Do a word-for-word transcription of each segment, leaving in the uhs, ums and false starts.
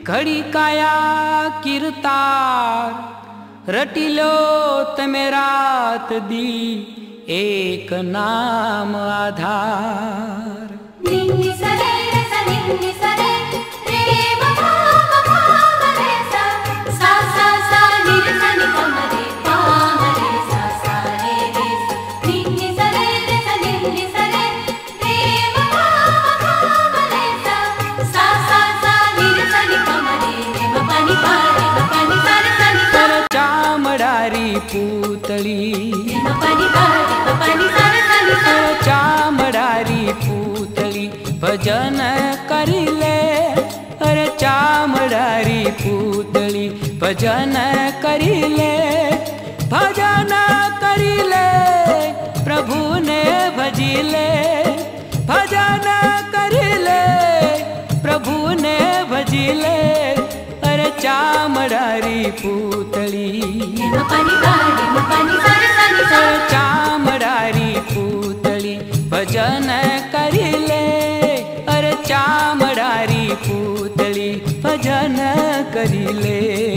घड़ी काया कीर्तार रटिलो तमे रात दी एक नाम आधार। निन्नि सरे रस निन्नि सरे रे ममा ममा मरे सा सा सा सा निर सा नि कमरे पा मरे सा सा रे रे सा निन्नि सरे रस निन्नि सरे रे ममा ममा मरे सा सा सा सा निर सा नि कमरे रे मपा नि पा रे मपा नि सा रे सा नि पर चामडारी पूतली मपा नि पा रे मपा नि सा रे सा नि सा चामडारी पूतली भजन करिले। अरे चामडारी पूतली भजन करिले भजन करिले प्रभु ने भजिले भजन करिले प्रभु ने भजिले। अरे चामडारी पूतली मपा नि पा रे मपा नि सा रे सा नि सा चामडारी पूतली भजन करिले। अरे चामडारी पूतली भजन करिले।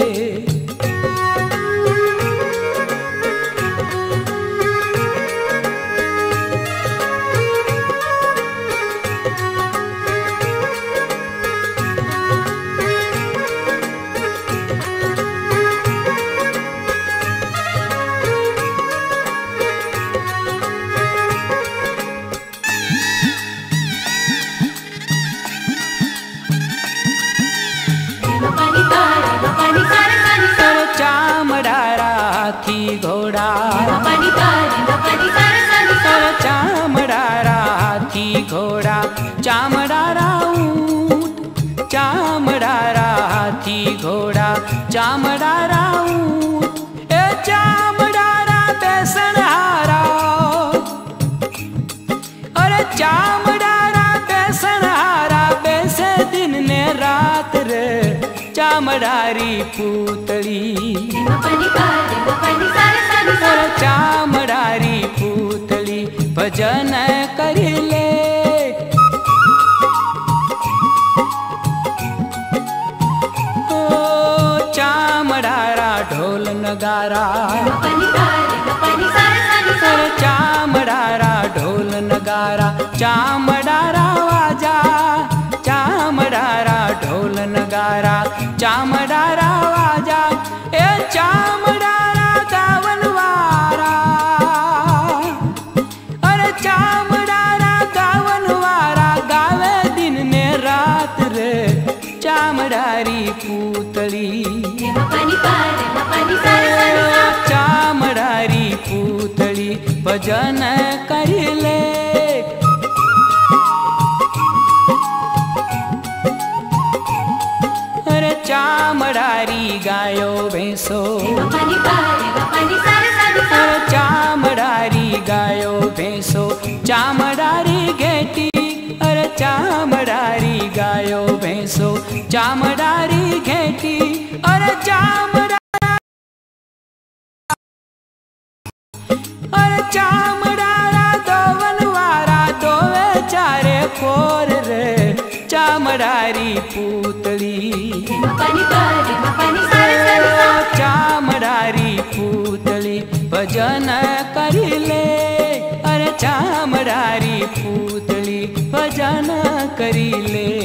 मपा नि पा रे मपा नि सा रे सा नि सा अरे चामडारा हाथी घोड़ा मपा नि पा रे मपा नि सा रे सा नि सा अरे चामडारा हाथी घोड़ा चामडारा ऊंट चामडारा हाथी घोड़ा चामडारा ऊंट ए चामडारा बेसनहारा। अरे चामडारा बेसनहारा बेसे दिन ने रात रे चामडारी पूतली मपा नि पा रे मपा नि सा रे सा नि सा अरे चामडारी पूतली भजन करिले। ओ चामडारा ढोल नगारा मपा नि पा रे मपा नि सा रे सा नि सा अरे चामडारा ढोल नगारा चामडारा वाजा चामडारा ढोल नगारा चामडारा वाजा ए चामडारा गावन वारा। अरे चामडारा गावन वारा गावे दिन ने रात रे चामडारी पूतली मपा नि पा रे मपा नि सा रे सा नि सा चामडारी पूतली भजन करिले। अरे चामडारी गायो भैंसो मपा नि पा रे मपा नि सा रे सा नि सा अरे चामडारी गायो भैंसो चामडारी घेटी। अरे चामडारी गायो भैंसो चामडारी घेटी। अरे चामडा अरे चामडारा दोवन वारा दोवे चारे कोर रे चामडारी पूतली मपा नि पा रे मपा नि सा रे सा नि सा चामडारी पूतली भजन करिले। अरे चामडारी पूतली भजन करिले।